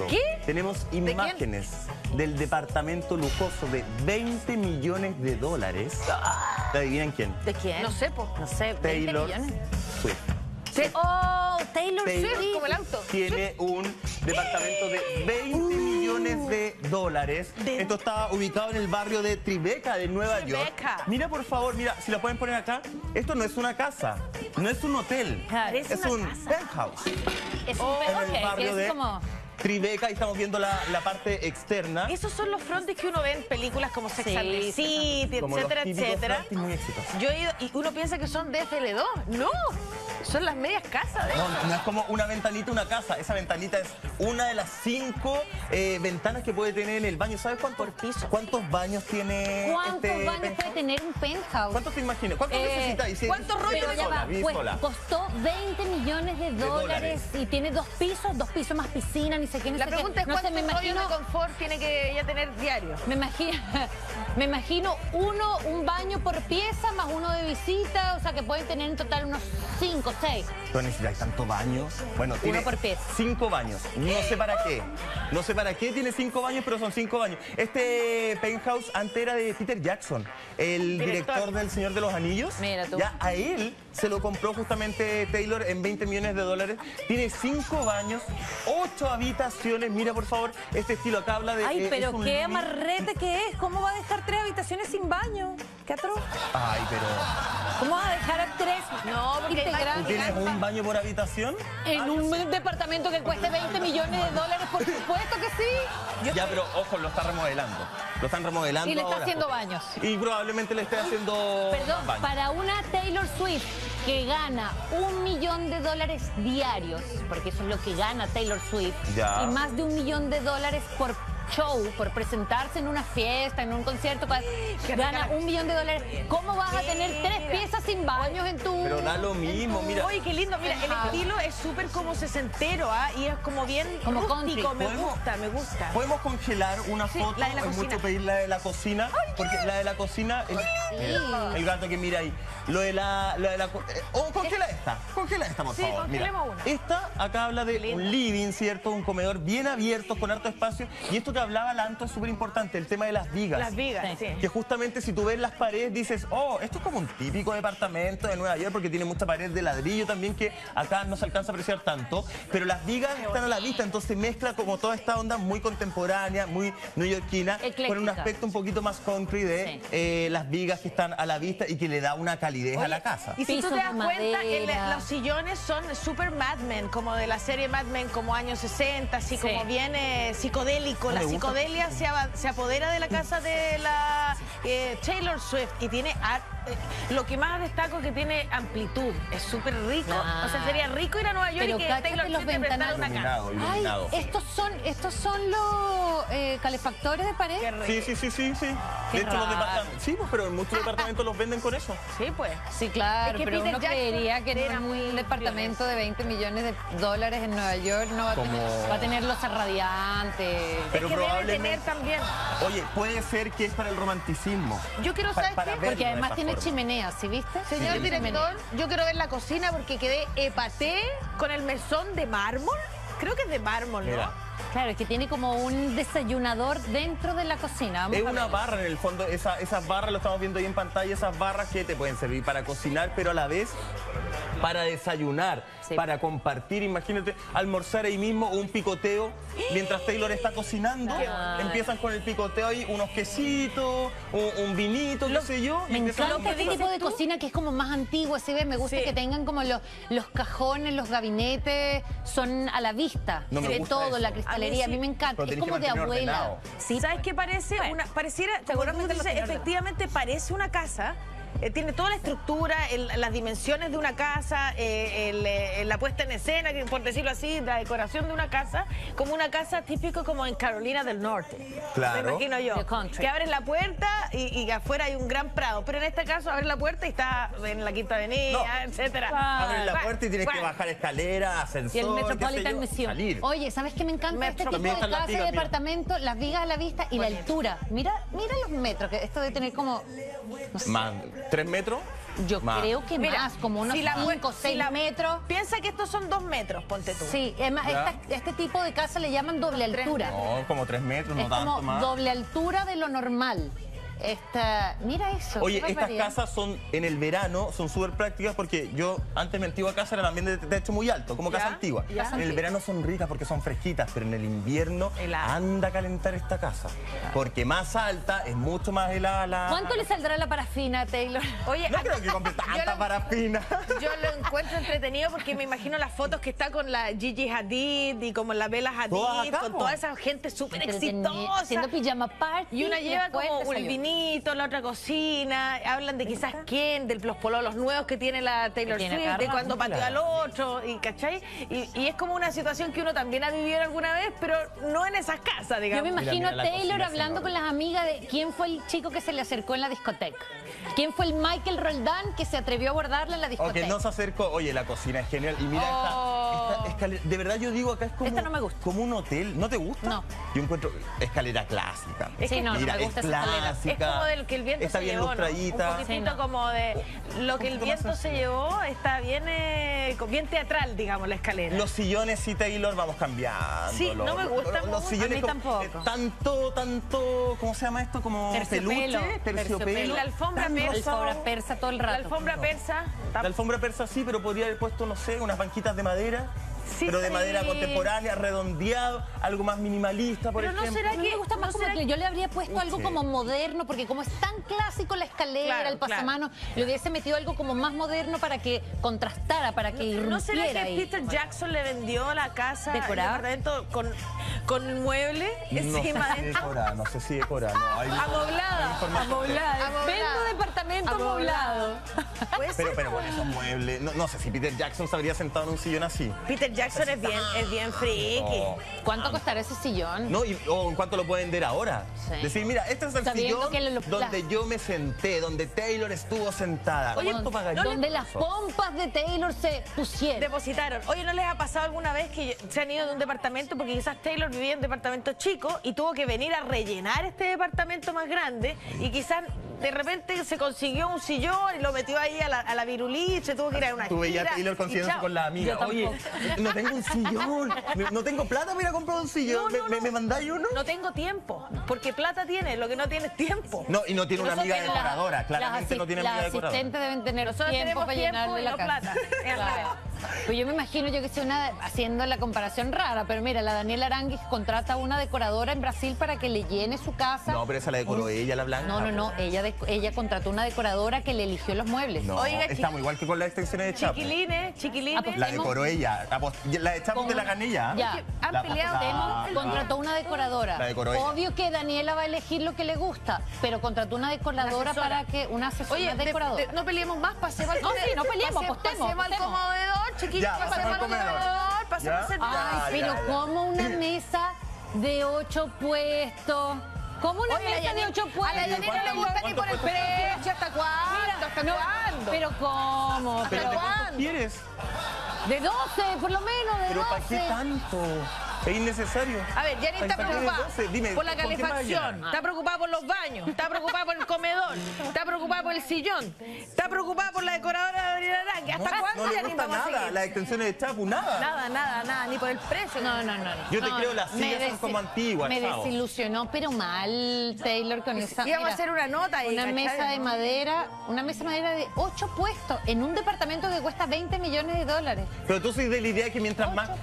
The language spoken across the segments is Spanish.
esto. ¿Qué? Tenemos imágenes del departamento lujoso de 20 millones de dólares. ¿Te adivinan quién? ¿De quién? No sé, po. No sé, 20 Taylor millones. Swift. Oh, Taylor Taylor Swift. Como el auto. Tiene un departamento de 20 millones de dólares. Esto está ubicado en el barrio de Tribeca de Nueva York. Tribeca. Mira, por favor, mira, si la pueden poner acá. Esto no es una casa, no es un hotel. Claro, es una un casa. penthouse. Es un En el que barrio es de como... Tribeca y estamos viendo la parte externa. Esos son los frontis que uno ve en películas como Sex and the Sí, City, Como los etcétera, típicos etcétera. frontis muy exitosos. Yo he ido y uno piensa que son de FL2. No, son las medias casas de No, no es como una ventanita, una casa. Esa ventanita es una de las 5 ventanas que puede tener en el baño. ¿Sabes cuántos baños tiene ¿Cuántos este baños penthouse? puede tener un penthouse? ¿Cuántos te imaginas? ¿Cuántos necesitas? Y si ¿cuántos vives rollos Pero ya sola, va, vives pues, sola. costó 20 millones de dólares y tiene 2 pisos más piscina, ni sé qué, ni La sé qué. pregunta es No sé, cuántos rollos de confort tiene que ella tener diario. me imagino un baño por pieza más uno de visita, o sea que pueden tener en total unos 5, 6. ¿Tú necesitas tantos baños? Bueno, tiene por pieza. 5 baños. No sé para qué. No sé para qué tiene 5 baños, pero son 5 baños. Este penthouse antes era de Peter Jackson, el director del Señor de los Anillos. Mira tú. Ya a él se lo compró justamente Taylor en 20 millones de dólares. Tiene 5 baños, 8 habitaciones. Mira, por favor, este estilo acá habla de... Ay, pero es un qué living. amarrete que es. ¿Cómo va a dejar 3 habitaciones sin baño? ¿Qué atroz? Ay, pero... ¿Cómo va a dejar a 3 No, porque hay integrantes? ¿Tú tienes un baño por habitación? En un departamento que cueste 20 millones de dólares, por supuesto que sí. Ya, pero ojo, lo está remodelando. Lo están remodelando Y le está ahora. haciendo baños. Y probablemente le esté haciendo Perdón, baños. para una Taylor Swift que gana $1 millón diarios, porque eso es lo que gana Taylor Swift, Ya. y más de $1 millón por show, por presentarse en una fiesta, en un concierto, gana $1 millón. ¿Cómo vas a tener 3 piezas sin baños en tu...? Pero da lo mismo, mira. Oye, qué lindo. Mira, el estilo es súper como sesentero, ¿ah? Y es como bien Como rústico. country. Me gusta. ¿Podemos congelar una foto? la de la Es cocina. mucho pedir la de la cocina. Porque la de la cocina, el gato que mira ahí. Lo de la congela esta. Congela esta, por Sí, favor. Mira. congelemos una. Esta acá habla de un living, ¿cierto? Un comedor bien abierto, con harto espacio. Y esto que hablaba Lanto es súper importante, el tema de las vigas. Las vigas, sí. Que justamente si tú ves las paredes dices, oh, esto es como un típico departamento de Nueva York porque tiene mucha pared de ladrillo también que acá no se alcanza a apreciar tanto, pero las vigas están a la vista, entonces mezcla como toda esta onda muy contemporánea, muy neoyorquina, Ecléctica. con un aspecto un poquito más country de las vigas que están a la vista y que le da una calidez a la casa. Y si tú Pisos te das de cuenta, madera. los sillones son super Mad Men, como de la serie Mad Men, como años 60, así Sí. como bien psicodélico. Me La gusta. psicodelia se apodera de la casa de la Taylor Swift y tiene lo que más destaco es que tiene amplitud, es súper rico. Ah. O sea, sería rico ir a Nueva York Pero y que cáchate Taylor los Swift te prestara una casa. Iluminado, Ay, iluminado. estos son los calefactores de pared. Qué rico. Sí. Qué De hecho, los raro. departamentos. Sí, pues, pero en muchos departamentos los venden con eso. Sí, pues. Sí, claro, Es que pero Peter uno Jackson creería que era en muy un departamento de 20 millones de dólares en Nueva York no va a, Como- va a tener losa radiante. Pero Es que debe probablemente- tener también. Oye, puede ser que es para el romanticismo. Yo quiero saber para qué. verlo Porque de además esa tiene forma. chimenea, ¿sí viste? Señor Tiene director, chimenea. yo quiero ver la cocina porque quedé epaté con el mesón de mármol. Creo que es de mármol, ¿no? Mira. Claro, es que tiene como un desayunador dentro de la cocina. Vamos Es a una ver. barra en el fondo, esas barras, lo estamos viendo ahí en pantalla, esas barras que te pueden servir para cocinar, pero a la vez para desayunar, Sí. para compartir. Imagínate, almorzar ahí mismo un picoteo mientras Taylor está cocinando. Claro. Empiezan con el picoteo ahí, unos quesitos, un vinito, qué sé yo. y Me empiezan encanta a este compartir. tipo de cocina que es como más antigua, ¿sí ves? Me gusta Sí. que tengan como los cajones, los gabinetes, son a la vista. No me Se ve gusta todo, eso. la cristalería. A mí me encanta. Pero Es tenés que como de mantener abuela. ordenado. Sí. ¿Sabes qué parece? Pareciera, seguramente lo tiene ordenado. efectivamente parece una casa. Tiene toda la estructura, las dimensiones de una casa, la puesta en escena, por decirlo así, la decoración de una casa, como una casa típico como en Carolina del Norte. Claro. Me imagino yo. The country. Que abres la puerta y afuera hay un gran prado. Pero en este caso abres la puerta y está en la Quinta Avenida, No. etcétera. Abres la puerta y tienes que bajar escalera, ascensor, Y el qué sé Metropolitan yo, Museum. salir. Oye, ¿sabes qué me encanta este tipo de También están las casa y vigas, mira. departamento? Las vigas a la vista y la altura. Mira los metros, que esto debe tener como... no sé. Más, 3 metros. Yo Más. creo que Mira, más, como unos si la 5 o si 6 la- metros. Piensa que estos son 2 metros, ponte tú. Sí, es más, Ya. este tipo de casa le llaman doble altura. No, como 3 metros, no Es tanto como más. doble altura de lo normal. Mira eso. Oye, qué estas barbaridad. casas son en el verano, son súper prácticas porque yo antes mi antigua casa era también de techo muy alto, como casa Ya, antigua. ya. En el verano son ricas porque son fresquitas, pero en el invierno Helada. anda a calentar esta casa. Porque más alta es mucho más helada la... ¿Cuánto le saldrá la parafina, Taylor? Oye, No creo que compre tanta parafina. yo lo encuentro entretenido porque me imagino las fotos que está con la Gigi Hadid y como la Bella Todas Hadid, acá, con po. toda esa gente súper Haciendo exitosa. pijama party. Y una lleva después como un desayuno. vinito, la otra cocina, hablan de quizás quién, de los pololos nuevos que tiene la Taylor Que tiene Swift, cada de rato, cuando pateó al otro, y ¿cachai? Y es como una situación que uno también ha vivido alguna vez, pero no en esas casas, Yo digamos. me imagino mira a la Taylor cocina, hablando señora. con las amigas de quién fue el chico que se le acercó en la discoteca. ¿Quién fue el Michael Roldán que se atrevió a abordarla en la O discoteca? que no se acercó. Oye, la cocina es genial. Y mira esta escalera. De verdad yo digo acá es como, Esta no me gusta. como un hotel. ¿No te gusta? No. Yo encuentro escalera clásica. Sí, no, Mira, no me gusta es esa escalera. clásica. Es como del que el viento está se bien llevó, ¿no? lustradita. Un poquitito Sí, no. como de lo que el poquito más viento se sencillo. llevó, está bien, bien teatral, digamos, la escalera. Los sillones, sí, Taylor, vamos cambiando. Sí, no me gusta Los mucho. sillones A mí como- tampoco. tanto, ¿cómo se llama esto? Como Terciopelo. peluche, terciopelo. Y la alfombra Tan persa. Alfombra persa todo el La rato. alfombra persa. La alfombra persa sí, pero podría haber puesto, no sé, unas banquitas de madera. Sí, pero de sí. madera contemporánea, redondeado, algo más minimalista, por Pero no ejemplo. será A mí me que- gusta más no como será que yo le habría puesto algo Sí. como moderno, porque como es tan clásico la escalera, Claro, el pasamanos, le hubiese metido algo como más moderno para que contrastara, para que irrumpiera ¿No será que ahí. Peter Jackson le vendió la casa, ¿Decorada? el departamento con mueble No encima sé si dentro? decora, no sé si decora. No, hay Amoblada. Amoblada. Vendo departamento amoblado. Puede ser. Pero con esos muebles, no sé si Peter Jackson se habría sentado en un sillón así. Peter Jackson es bien friki. No. ¿Cuánto costará ese sillón? No, o en cuánto lo puede vender ahora. Sí. Decir, mira, este es el Sabiendo sillón que donde yo me senté, donde Taylor estuvo sentada. Oye, ¿Cuánto pagaría? Donde las eso? pompas de Taylor se pusieron. Depositaron. Oye, ¿no les ha pasado alguna vez que se han ido de un departamento porque quizás Taylor vivía en un departamento chico y tuvo que venir a rellenar este departamento más grande y quizás de repente se consiguió un sillón y lo metió ahí a la virulí, se tuvo que ir a una Tú veías gira a Taylor y consiguiéndose chao. con la amiga. Yo Oye, no tengo un sillón, no tengo plata para ir a comprar un sillón. No, no, ¿Me mandáis uno? No tengo tiempo, porque plata tiene, lo que no tiene es tiempo. No, y no tiene una amiga Nosotros- decoradora. Claramente no tiene amiga Las decoradora. asistentes deben tener Nosotros tiempo tenemos para tiempo llenarle y la no casa. plata. Es Claro. raro. Pues yo me imagino, yo que sé, haciendo la comparación rara, pero mira, la Daniela Aranguis contrata a una decoradora en Brasil para que le llene su casa. No, pero esa la decoró ella, la blanca. No, ella contrató una decoradora que le eligió los muebles. No, Oiga, estamos igual que con las extensiones de Chapo. Chiquilines. Ah, pues La decoró ella. La de Chapo te la gané ya. Ya. Han La- peleado. Contrató una decoradora. La decoró ella. Obvio que Daniela va a elegir lo que le gusta, pero contrató una decoradora asesora. para que una asesora Oye, decoradora. no peleemos más, pasemos al No, sí, no peleemos, postemos, Pasemos al postemos. comedor, chiquillos, Ya, pasemos al comedor, pasemos Ya. al servicio. Ah, Ay, pero ya. como una mesa de 8 puestos. ¿Cómo una Oye, mesa de 8 puestos? a la Yanina le gusta ni por el precio. ¿Hasta cuándo? ¿Hasta No, cuándo? pero ¿cómo? ¿Pero Pero de cuánto quieres? de 12, por lo menos, de ¿Pero 12. para qué tanto? Es innecesario. A ver, Yanni está ¿Para qué preocupada 12? Dime, por la ¿con qué me vas a calefacción, llenar? está preocupada por los baños, está preocupada por el comedor, está preocupada por el sillón, está preocupada por la decoradora de Daniela Aranguis. ¿Hasta cuándo, No le Yanni, gusta vamos a nada. seguir? Las extensiones de Chapo, nada. Nada, ni por el precio. No. Yo te No, creo, las me sillas son como antiguas, Me chao. desilusionó, pero mal, Taylor, con esa. Íbamos a mira, hacer una nota ahí, Una ¿cachai? mesa de madera, de 8 puestos en un departamento que cuesta 20 millones de dólares. Pero tú sois de la idea que mientras más,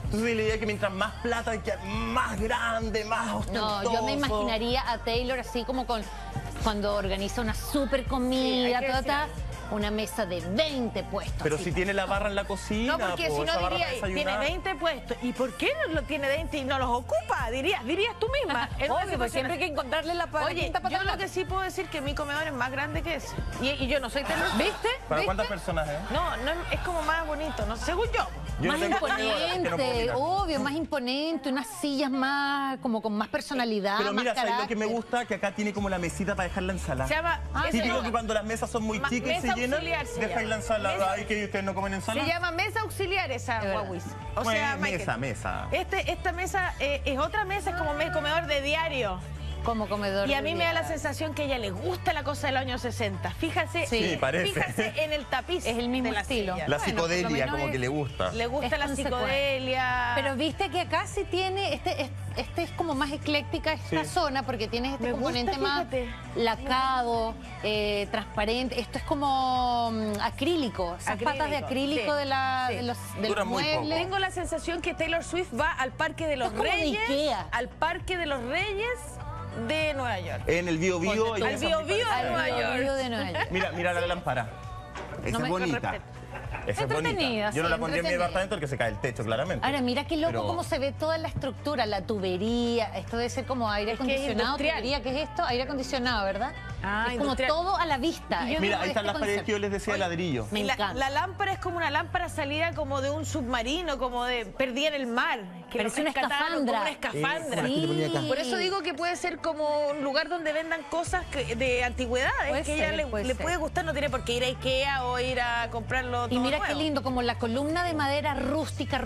más plata hay que más grande, más ostentoso. No, yo me imaginaría a Taylor así como cuando organiza una super comida, Sí, hay que toda, decir una mesa de 20 puestos. Pero así. si tiene la barra en la cocina, No, porque po, si esa no barra diría, para desayunar. tiene 20 puestos. ¿Y por qué no lo tiene 20 y no los ocupa? Dirías tú misma. En una Obvio, pues situación siempre hay que así. encontrarle la Oye, quinta pata yo al lo gato. que sí puedo decir que mi comedor es más grande que ese. Y yo no soy Taylor. ¿Viste? ¿Para ¿Viste? cuántas personas es? No, es como más bonito, no según yo. Yo Más no tengo comedor, así que no puedo imponente, opinar. obvio, más imponente, unas sillas más, como con más personalidad, Pero mira, más ¿sabes lo que me carácter. gusta? Que acá tiene como la mesita para dejar la ensalada. Se llama, ese Típico no. que cuando las mesas son muy Ma- chicas y mesa se llenan, auxiliar se dejáis llama. la ensalada. Mesa- Ay, que ustedes no comen Se ensalada. llama mesa auxiliar esa Es verdad. guaguis. O sea, Michael, mesa. Esta mesa es otra mesa, es como comedor de diario. como comedor. Y a mí me da la sensación sensación que a ella le gusta la cosa de los años 60. Fíjese, Sí, parece. fíjese en el tapiz. Es el mismo de la estilo. silla. La Bueno, por lo psicodelia menos como que le gusta. Le gusta Es la consecuente. psicodelia. Pero viste que acá sí tiene, este es como más ecléctica esta Sí. zona porque tienes este Me gusta, componente más fíjate. lacado, transparente. Esto es como acrílico, esas patas de acrílico sí, de, la, sí. de los Dura muy muebles. Tengo la sensación que Taylor Swift va al Parque de los Esto es como de Reyes. Ikea. Al Parque de los Reyes de Nueva York. En el Bio Bio. Ponte tú. Al Bio Bio de Al Nueva Bio York. de Nueva York. Mira la lámpara. Esa No es me- bonita. respeto. Esa es bonita. Entretenida, Yo no sí, la pondría en mi entretenida. departamento porque se cae el techo, claramente. Ahora, mira qué loco Pero- cómo se ve toda la estructura, la tubería. Esto debe ser como aire Es que es acondicionado. industrial. Tubería, ¿qué es esto? Aire acondicionado, ¿verdad? Ah, es como industrial. todo a la vista. Y yo Mira, digo, ahí están este las paredes que yo les decía de ladrillo. Me Y encanta. la lámpara es como una lámpara salida como de un submarino, como de perdida en el mar. Que Parece lo una rescataron escafandra. Como una escafandra. Sí. que te ponía acá. Por eso digo que puede ser como un lugar donde vendan cosas de antigüedades, Puede que a ella ser, le puede ser. puede gustar, no tiene por qué ir a Ikea o ir a comprarlo todo Y mira qué nuevo. lindo, como la columna de madera rústica,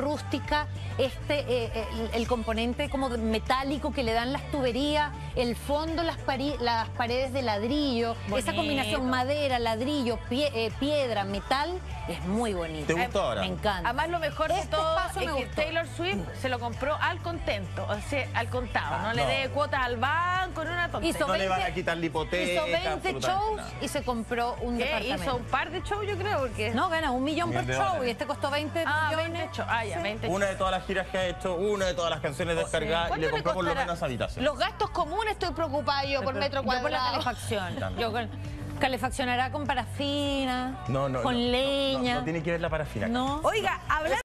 el componente como metálico que le dan las tuberías, el fondo, las paredes de ladrillo, esa Bonito. combinación madera, ladrillo, piedra, metal, es muy bonito. ¿Te gustó ahora? Me encanta. Además, lo mejor de Este todo espacio es me que gustó. Taylor Swift se lo compró al contento, o sea, al contado. No le no. dé cuotas al banco, ni una tontería. Hizo No le van a 20 quitar la hipoteca. Hizo 20 absolutamente shows nada. y se compró un ¿Qué? departamento. Hizo un par de shows, yo creo, porque... No, gana $1 millón por $1.000.000 show y este costó 20 Ah, millones. 20 shows. Ah, ya, 20 shows. Una de todas las giras que ha hecho, una de todas las canciones descargadas y ¿Cuánto le compró por lo costará? menos habitación. Los gastos comunes estoy preocupada yo por metro Yo por la cuadrado. calefacción. También. Yo calefaccionará con parafina, No, con leña. No tiene que ver la parafina. No. Oiga, hablando